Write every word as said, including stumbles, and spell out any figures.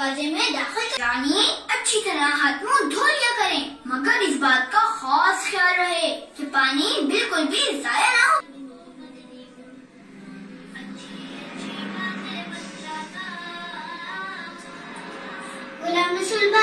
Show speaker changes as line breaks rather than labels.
दरवाजे में दाखिल रानी अच्छी तरह हाथ मुंह धो लिया करें, मगर इस बात का खास ख्याल रहे कि पानी बिल्कुल भी जाया ना हो। गुलाम रसूल